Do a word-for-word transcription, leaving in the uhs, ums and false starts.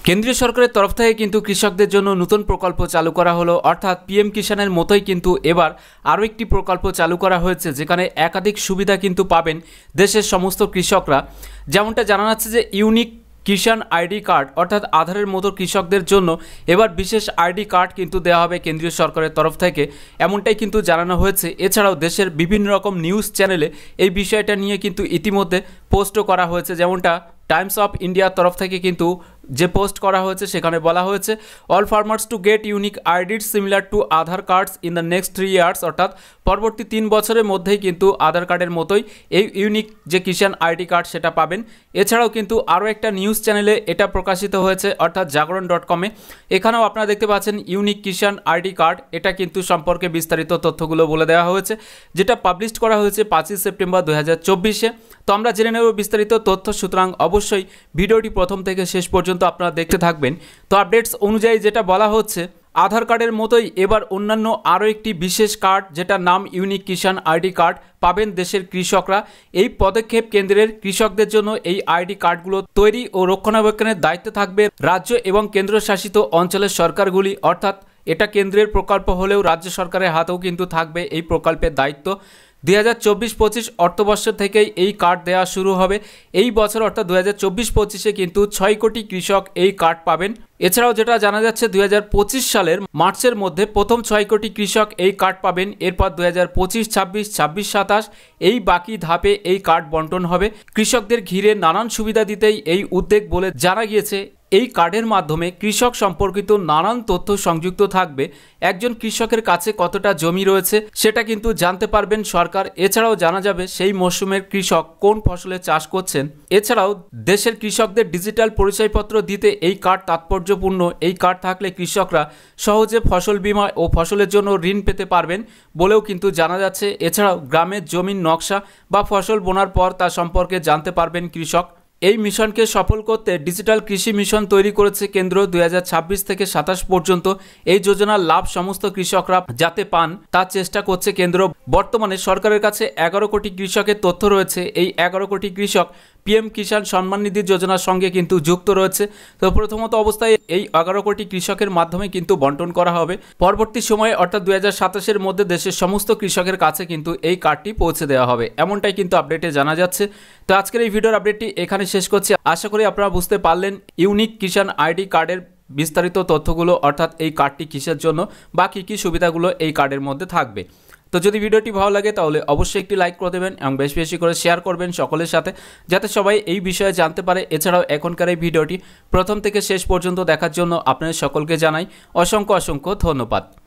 কেন্দ্রীয় সরকারের তরফ থেকে কিন্তু কৃষকদের জন্য নতুন প্রকল্প চালু করা হলো, অর্থাৎ পিএম কিষানের মতোই কিন্তু এবার আরও একটি প্রকল্প চালু করা হয়েছে, যেখানে একাধিক সুবিধা কিন্তু পাবেন দেশের সমস্ত কৃষকরা। যেমনটা জানা যাচ্ছে যে ইউনিক কিষাণ আইডি কার্ড অর্থাৎ আধারের মতো কৃষকদের জন্য এবার বিশেষ আইডি কার্ড কিন্তু দেওয়া হবে কেন্দ্রীয় সরকারের তরফ থেকে, এমনটাই কিন্তু জানানো হয়েছে। এছাড়াও দেশের বিভিন্ন রকম নিউজ চ্যানেলে এই বিষয়টা নিয়ে কিন্তু ইতিমধ্যে পোস্টও করা হয়েছে। যেমনটা টাইমস অফ ইন্ডিয়ার তরফ থেকে কিন্তু যে পোস্ট করা হয়েছে সেখানে বলা হয়েছে all farmers to get unique IDed similar to Aadhaar cards in the next three years, অর্থাৎ পরবর্তী তিন বছরের মধ্যেই কিন্তু আধার কার্ডের মতোই এই ইউনিক যে কিষাণ আইডি কার্ড সেটা পাবেন। এছাড়াও কিন্তু আরও একটা নিউজ চ্যানেলে এটা প্রকাশিত হয়েছে, অর্থাৎ জাগরণ ডট কমে। এখানেও আপনারা দেখতে পাচ্ছেন ইউনিক কিষাণ আইডি কার্ড, এটা কিন্তু সম্পর্কে বিস্তারিত তথ্যগুলো বলে দেওয়া হয়েছে, যেটা পাবলিশ করা হয়েছে পাঁচই সেপ্টেম্বর দু হাজার চব্বিশে। তো আমরা জেনে নেব বিস্তারিত তথ্য, সুতরাং অবশ্যই ভিডিওটি প্রথম থেকে শেষ পর্যন্ত আপনারা দেখতে থাকবেন। তো আপডেটস অনুযায়ী যেটা বলা হচ্ছে, আধার কার্ডের মতোই এবার অন্যান্য আরও একটি বিশেষ কার্ড যেটার নাম ইউনিক কিষাণ আইডি কার্ড পাবেন দেশের কৃষকরা। এই পদক্ষেপ কেন্দ্রের কৃষকদের জন্য এই আইডি কার্ডগুলো তৈরি ও রক্ষণাবেক্ষণের দায়িত্বে থাকবে রাজ্য এবং কেন্দ্রশাসিত অঞ্চলের সরকারগুলি, অর্থাৎ এটা কেন্দ্রের প্রকল্প হলেও রাজ্য সরকারের হাতেও কিন্তু থাকবে এই প্রকল্পের দায়িত্ব। দুই হাজার চব্বিশ পঁচিশ অর্থবর্ষ থেকেই এই কার্ড দেওয়া শুরু হবে। এই বছর অর্থাৎ দুই হাজার চব্বিশ পঁচিশে কিন্তু ছয় কোটি কৃষক এই কার্ড পাবেন। এছাড়াও যেটা জানা যাচ্ছে দুই হাজার পঁচিশ সালের মার্চের মধ্যে প্রথম ছয় কোটি কৃষক এই কার্ড পাবেন। এরপর দুই হাজার পঁচিশ ছাব্বিশ ছাব্বিশ সাতাশ এই বাকি ধাপে এই কার্ড বন্টন হবে। কৃষকদের ঘিরে নানান সুবিধা দিতেই এই উদ্যোগ বলে জানা গিয়েছে। এই কার্ডের মাধ্যমে কৃষক সম্পর্কিত নানান তথ্য সংযুক্ত থাকবে। একজন কৃষকের কাছে কতটা জমি রয়েছে সেটা কিন্তু জানতে পারবেন সরকার। এছাড়াও জানা যাবে সেই মরশুমের কৃষক কোন ফসলে চাষ করছেন। এছাড়াও দেশের কৃষকদের ডিজিটাল পরিচয়পত্র দিতে এই কার্ড তাৎপর্যপূর্ণ। এই কার্ড থাকলে কৃষকরা সহজে ফসল বীমা ও ফসলের জন্য ঋণ পেতে পারবেন বলেও কিন্তু জানা যাচ্ছে। এছাড়াও গ্রামের জমির নকশা বা ফসল বোনার পর তা সম্পর্কে জানতে পারবেন কৃষক। এই মিশনকে সফল করতে ডিজিটাল কৃষি মিশন তৈরি করেছে কেন্দ্র। দুই হাজার ছাব্বিশ থেকে সাতাশ পর্যন্ত এই যোজনার লাভ সমস্ত কৃষকরা যাতে পান তার চেষ্টা করছে কেন্দ্র। বর্তমানে সরকারের কাছে এগারো কোটি কৃষকের তথ্য রয়েছে। এই এগারো কোটি কৃষক পিএম কিষাণ সম্মান নিধি যোজনার সঙ্গে কিন্তু যুক্ত রয়েছে। তো প্রথমত অবস্থায় এই এগারো কোটি কৃষকের মাধ্যমে কিন্তু বন্টন করা হবে। পরবর্তী সময়ে অর্থাৎ দুই হাজার সাতাশের মধ্যে দেশের সমস্ত কৃষকের কাছে কিন্তু এই কার্ডটি পৌঁছে দেওয়া হবে, এমনটাই কিন্তু আপডেটে জানা যাচ্ছে। তো আজকের এই ভিডিওর আপডেটটি এখানে শেষ করছি। আশা করি আপনারা বুঝতে পারলেন ইউনিক কিষাণ আইডি কার্ডের বিস্তারিত তথ্যগুলো, অর্থাৎ এই কার্ডটি কিসের জন্য বা কী কী সুবিধাগুলো এই কার্ডের মধ্যে থাকবে। তো যদি ভিডিওটি ভালো লাগে তাহলে অবশ্যই একটি লাইক করে দেবেন এবং বেশি বেশি করে শেয়ার করবেন সকলের সাথে, যাতে সবাই এই বিষয়ে জানতে পারে। এছাড়াও এখনকার এই ভিডিওটি প্রথম থেকে শেষ পর্যন্ত দেখার জন্য আপনাদের সকলকে জানাই অসংখ্য অসংখ্য ধন্যবাদ।